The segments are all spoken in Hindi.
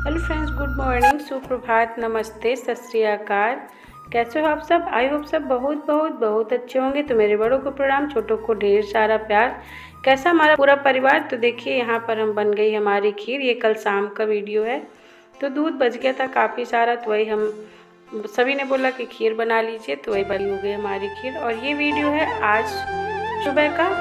हेलो फ्रेंड्स, गुड मॉर्निंग, सुप्रभात, नमस्ते, सत श्री अकाल। कैसे हो आप सब? आई होप सब बहुत बहुत बहुत अच्छे होंगे। तो मेरे बड़ों को प्रणाम, छोटों को ढेर सारा प्यार। कैसा हमारा पूरा परिवार? तो देखिए यहाँ पर हम बन गई हमारी खीर। ये कल शाम का वीडियो है। तो दूध बच गया था काफ़ी सारा, तो वही हम सभी ने बोला कि खीर बना लीजिए, तो वही बनी हो गई हमारी खीर। और ये वीडियो है आज सुबह का।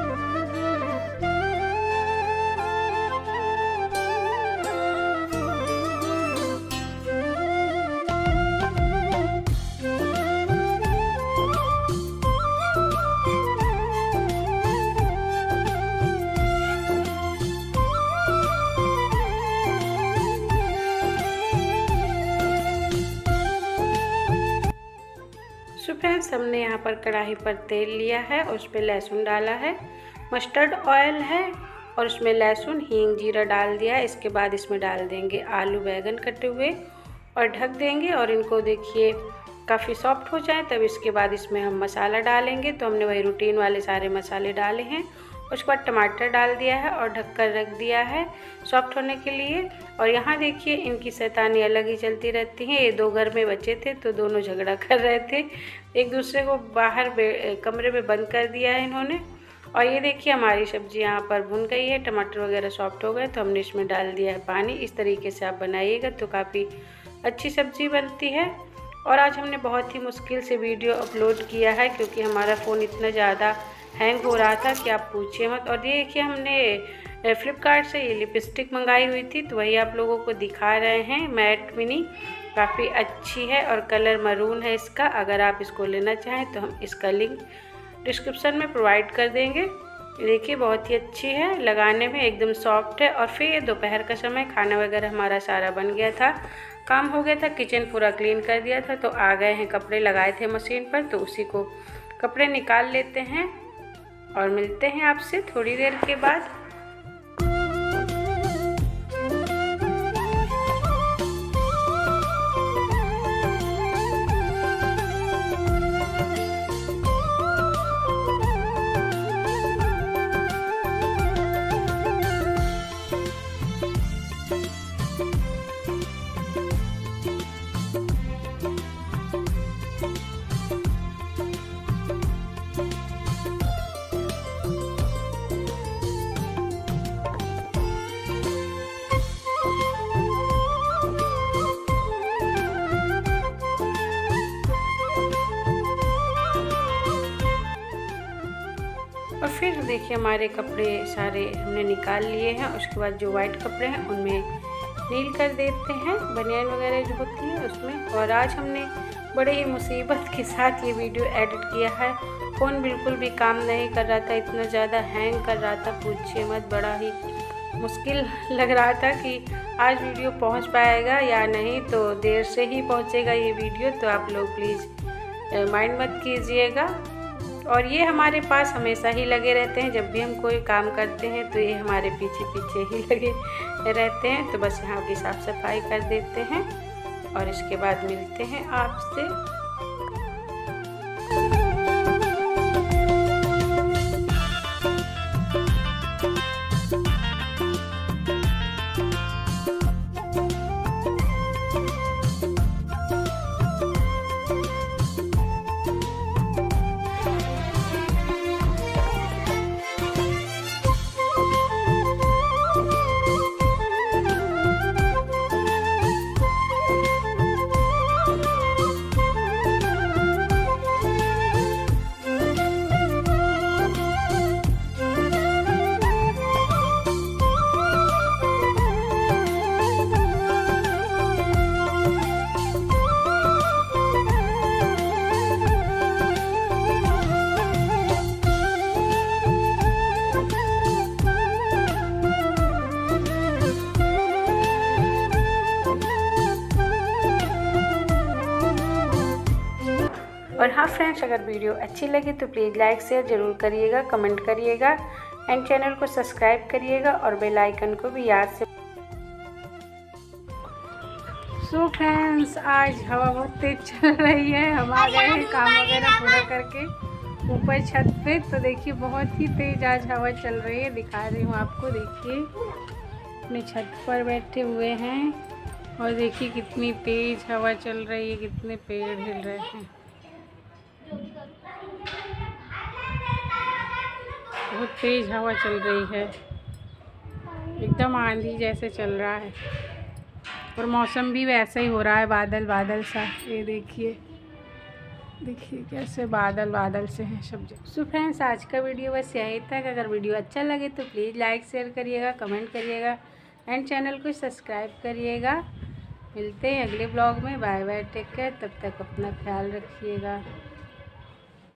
फ्रेंड्स, हमने यहाँ पर कढ़ाई पर तेल लिया है और उस पर लहसुन डाला है, मस्टर्ड ऑयल है और उसमें लहसुन, हींग, जीरा डाल दिया है। इसके बाद इसमें डाल देंगे आलू बैंगन कटे हुए और ढक देंगे। और इनको देखिए काफ़ी सॉफ्ट हो जाए तब इसके बाद इसमें हम मसाला डालेंगे। तो हमने वही रूटीन वाले सारे मसाले डाले हैं। उसके बाद टमाटर डाल दिया है और ढककर रख दिया है सॉफ्ट होने के लिए। और यहाँ देखिए इनकी शैतानी अलग ही चलती रहती है। ये दो घर में बच्चे थे तो दोनों झगड़ा कर रहे थे, एक दूसरे को बाहर कमरे में बंद कर दिया है इन्होंने। और ये देखिए हमारी सब्ज़ी यहाँ पर भुन गई है, टमाटर वगैरह सॉफ्ट हो गए तो हमने इसमें डाल दिया है पानी। इस तरीके से आप बनाइएगा तो काफ़ी अच्छी सब्ज़ी बनती है। और आज हमने बहुत ही मुश्किल से वीडियो अपलोड किया है क्योंकि हमारा फ़ोन इतना ज़्यादा हैंग हो रहा था कि आप पूछिए मत। और ये देखिए हमने फ्लिपकार्ट से ये लिपस्टिक मंगाई हुई थी तो वही आप लोगों को दिखा रहे हैं। मैट मिनी काफ़ी अच्छी है और कलर मरून है इसका। अगर आप इसको लेना चाहें तो हम इसका लिंक डिस्क्रिप्शन में प्रोवाइड कर देंगे। देखिए बहुत ही अच्छी है, लगाने में एकदम सॉफ्ट है। और फिर ये दोपहर का समय, खाना वगैरह हमारा सारा बन गया था, काम हो गया था, किचन पूरा क्लीन कर दिया था। तो आ गए हैं, कपड़े लगाए थे मशीन पर तो उसी को कपड़े निकाल लेते हैं और मिलते हैं आपसे थोड़ी देर के बाद। और फिर देखिए हमारे कपड़े सारे हमने निकाल लिए हैं। उसके बाद जो वाइट कपड़े हैं उनमें नील कर देते हैं, बनियान वगैरह जो होती है उसमें। और आज हमने बड़े ही मुसीबत के साथ ये वीडियो एडिट किया है। फ़ोन बिल्कुल भी काम नहीं कर रहा था, इतना ज़्यादा हैंग कर रहा था, पूछिए मत। बड़ा ही मुश्किल लग रहा था कि आज वीडियो पहुंच पाएगा या नहीं। तो देर से ही पहुंचेगा ये वीडियो, तो आप लोग प्लीज़ माइंड मत कीजिएगा। और ये हमारे पास हमेशा ही लगे रहते हैं, जब भी हम कोई काम करते हैं तो ये हमारे पीछे पीछे ही लगे रहते हैं। तो बस यहाँ की साफ़ सफाई कर देते हैं और इसके बाद मिलते हैं आपसे। और हाँ फ्रेंड्स, अगर वीडियो अच्छी लगी तो प्लीज़ लाइक शेयर ज़रूर करिएगा, कमेंट करिएगा एंड चैनल को सब्सक्राइब करिएगा और बेल आइकन को भी याद से। सो फ्रेंड्स, आज हवा बहुत तेज चल रही है। हम आ गए हैं काम वगैरह पूरा करके ऊपर छत पे। तो देखिए बहुत ही तेज आज हवा चल रही है, दिखा रही हूँ आपको। देखिए अपने छत पर बैठे हुए हैं और देखिए कितनी तेज हवा चल रही है, कितने पेड़ हिल रहे हैं। बहुत तेज हवा चल रही है, एकदम आंधी जैसे चल रहा है और मौसम भी वैसा ही हो रहा है, बादल बादल सा। ये देखिए कैसे बादल बादल से हैं सब जगह। सो फ्रेंड्स, आज का वीडियो बस यही तक। अगर वीडियो अच्छा लगे तो प्लीज़ लाइक शेयर करिएगा, कमेंट करिएगा एंड चैनल को सब्सक्राइब करिएगा। मिलते हैं अगले ब्लॉग में। Bye bye, take care. तब तक अपना ख्याल रखिएगा।